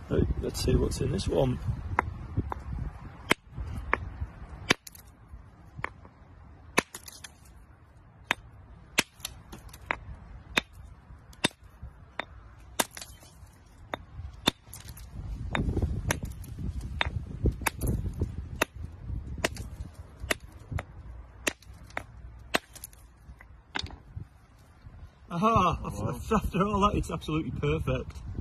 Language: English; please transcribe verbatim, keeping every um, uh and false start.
Right, let's see what's in this one. Aha! After, Wow. after all that, it's absolutely perfect.